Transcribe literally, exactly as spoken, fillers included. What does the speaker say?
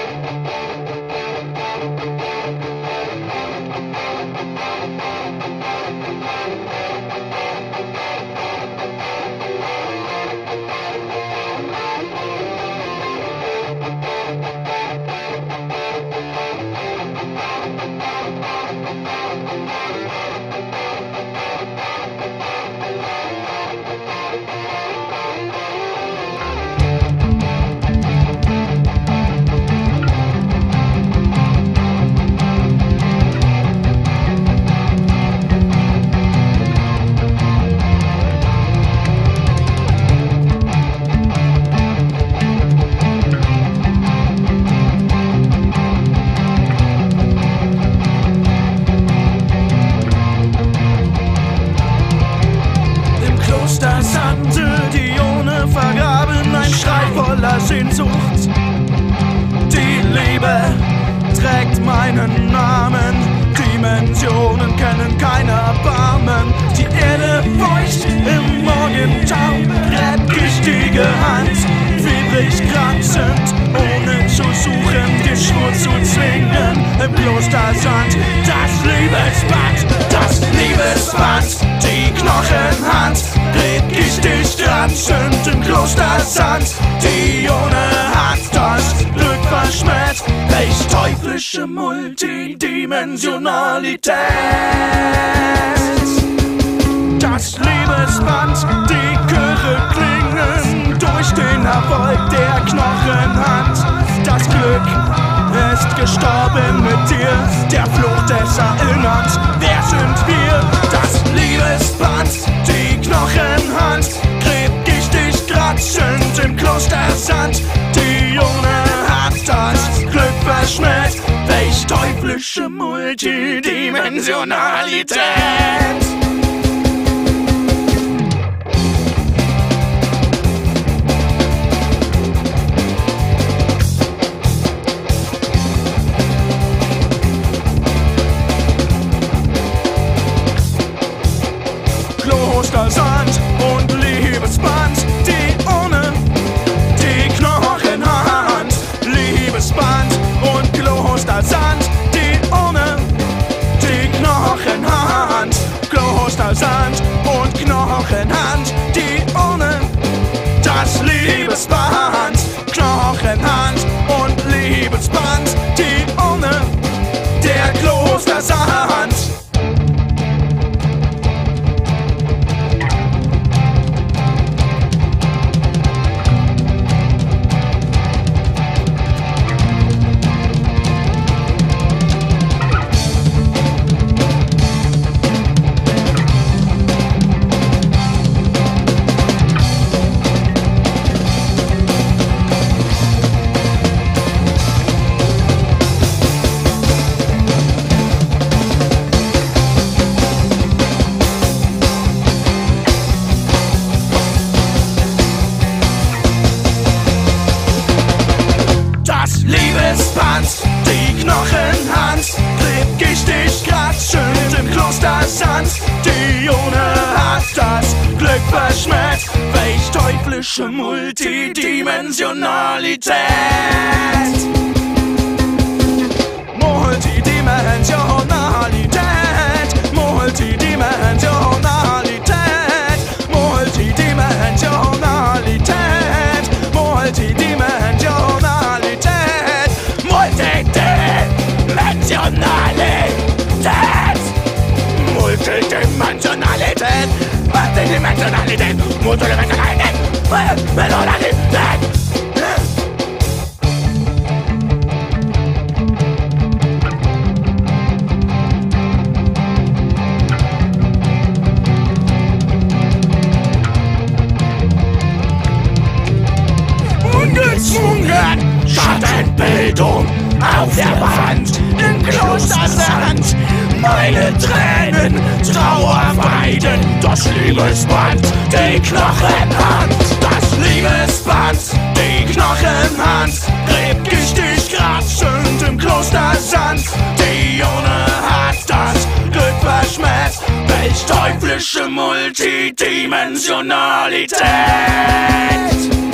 Sehnsucht. Die Liebe trägt meinen Namen, Dimensionen kennen kein Erbarmen. Die Erde feucht im Morgentau, gräbt giftige Hand, fiebrig kratzend, ohne zu suchen, die Schwur zu zwingen. Im Klostersand das Liebesband, das Liebesband, die Knochenhand, gräbt giftig kratzend im Klostersand. Die ohne hat das Glück verschmäht, welch teuflische Multidimensionalität. Das Liebesband, die Chöre klingen durch den Erfolg der Knochenhand. Das Glück ist gestorben mit dir, der Fluch des Erinnerns. Wer sind wir? Das Liebesband, die Knochenhand, gräbt giftig kratzend im Klostersand. Die ohne hat das Glück verschmäht, welch teuflische Multidimensionalität. Klostersand und Liebesband, die ohne die Knochenhand. Liebesband und Klostersand, die ohne die Knochenhand. Klostersand und Knochenhand, die ohne das Liebesband. Knochenhand und Liebesband, die ohne der Klostersand. Liebesband, die Knochenhand, gräbt giftig kratzend im Klostersand. Die ohne hat das Glück verschmäht, welch teuflische Multidimensionalität. Multidimensionalität, Multidimensionalität, Multidimensionalität, Multidimensionalität. Multidimensionalität, Multidimensionalität, Multidimensionalität, Multidimensionalität, Multidimensionalität. Ungezwungen, Schattenbildung auf der Wand im Klostersand. Meine Tränen, Trauerweiden, das Liebesband, die Knochenhand. Das Liebesband, die Knochenhand, gräbt giftig kratzend im Klostersand. Die ohne hat das Glück verschmäht, welch teuflische Multidimensionalität.